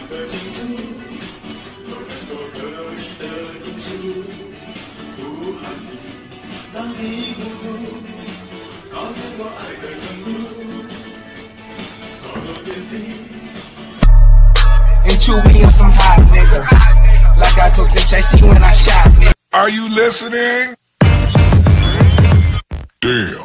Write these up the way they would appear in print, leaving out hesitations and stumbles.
的清楚，有人多可以的因素，不喊你让你孤独，考验我爱的程度，高楼电梯。 And chew me on some hot nigga, like I took the chasey when I shot nigga. Are you listening? Damn.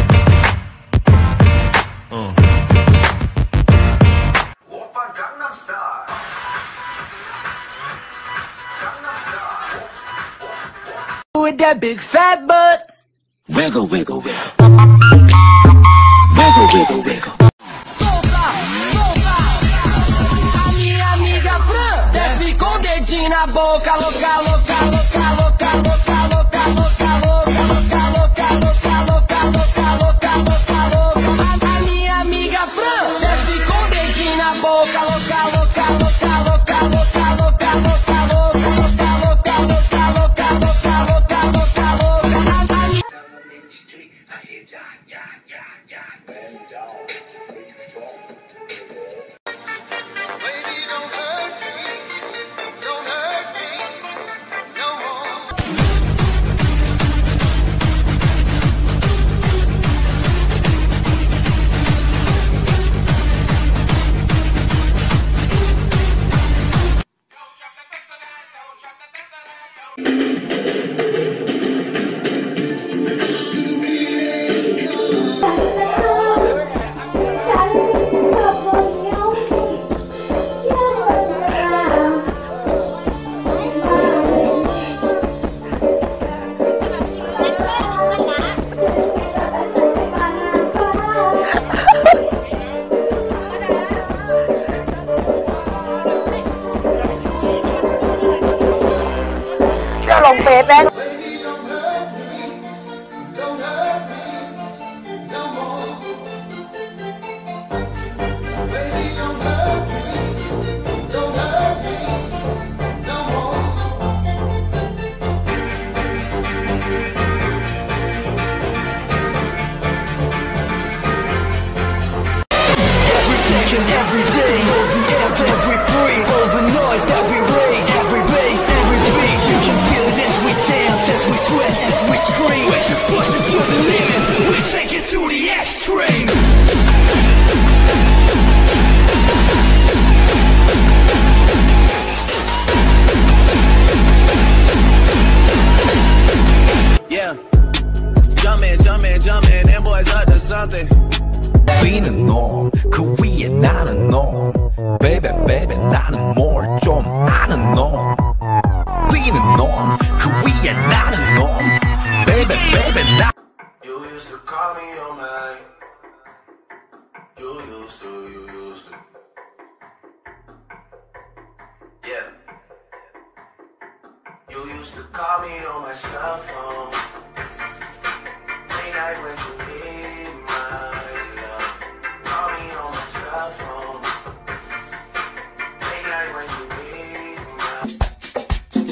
With that big fat butt, wiggle, wiggle, wiggle, wiggle, wiggle, wiggle. Solta, solta. A minha amiga Fran desce com o dedinho na boca, louca, louca, louca, louca, louca, louca, louca, louca, louca, louca, louca, louca, louca, louca, louca. A minha amiga Fran desce com o dedinho na boca, louca, louca, louca, louca, louca, louca, louca, louca, louca, louca, louca, louca, louca, louca, louca, louca. Lồng Việt đấy. Every day, all the air that we breathe, all the noise that we raise, every bass, every beat, you can feel it as we dance, as we sweat, as we scream. We just push it to the limit, we take it to the extreme. Yeah, jumpin', them boys up to something. Being norm, 그 위에 나는 norm. Baby, baby, 나는 more 좀 아는 norm. Being norm, 그 위에 나는 norm. Baby, baby, 나. You used to call me on my. You used to. Yeah. You used to call me on my cell phone. Late night when you need my love. Call me on my cell phone. Late night when you need my.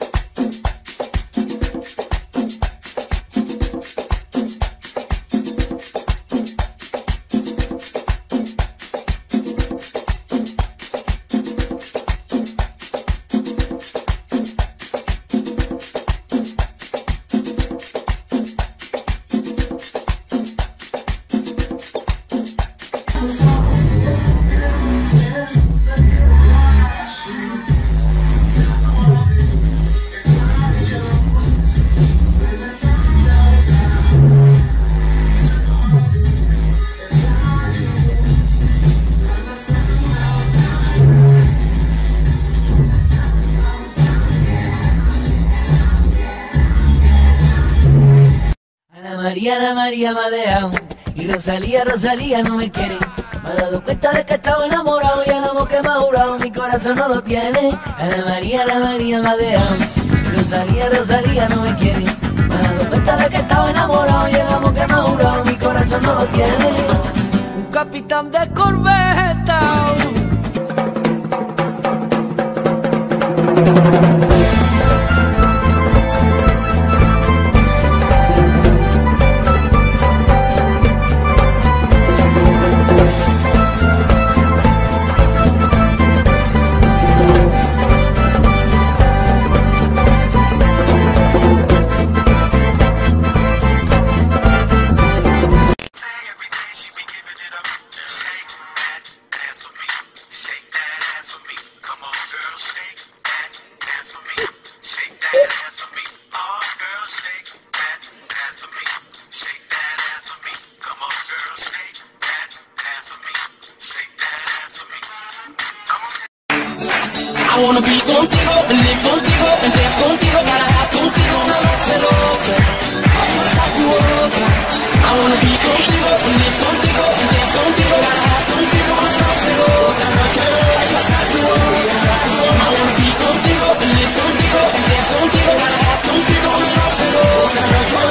Ana María me ha dejado y Rosalía no me quiere. Me he dado cuenta de que estaba enamorado y el amor que me ha jurado mi corazón no lo tiene. Ana María me ha dejado y Rosalía no me quiere. Me he dado cuenta de que estaba enamorado y el amor que me ha jurado mi corazón no lo tiene. Un capitán de corbeta. I wanna be contigo, live contigo, and dance contigo, gotta have contigo una noche loca. Hasta tu boca. I wanna be contigo, live contigo, and dance contigo, gotta have contigo una noche loca. Hasta tu boca. I wanna be contigo, live contigo, and dance contigo, gotta have contigo una noche loca.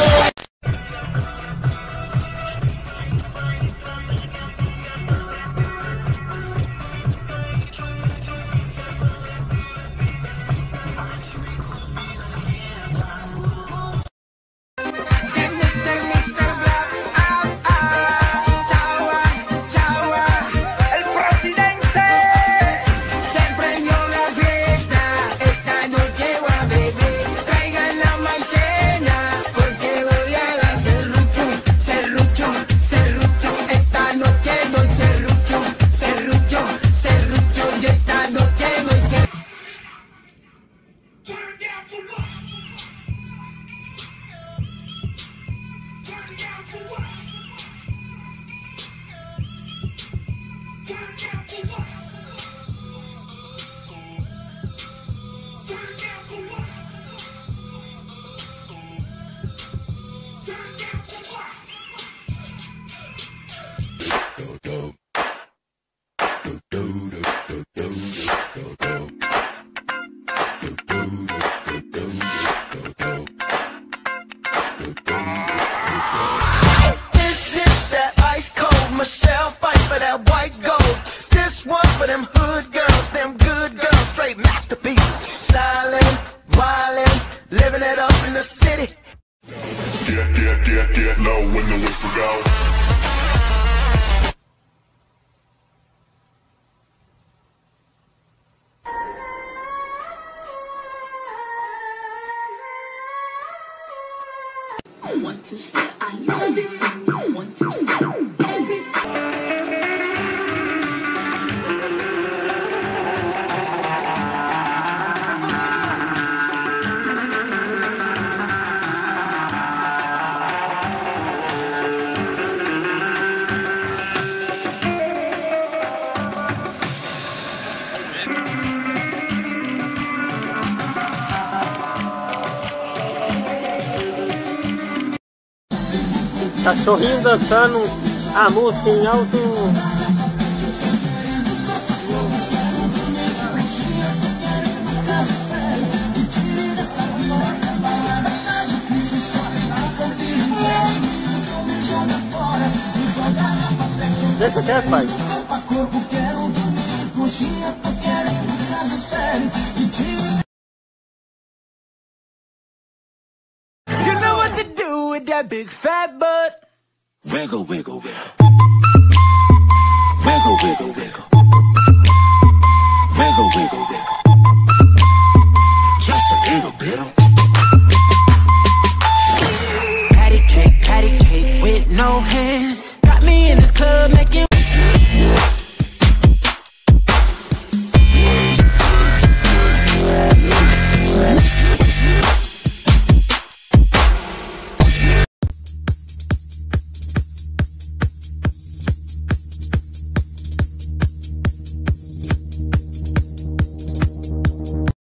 Get low when the whistle go. I want to say I love it. I want to say everything. Cachorrinho dançando a música em alto. Deixa que é, pai. You know what to do with that big fat butt. Wiggle, wiggle, wiggle. Wiggle, wiggle, wiggle.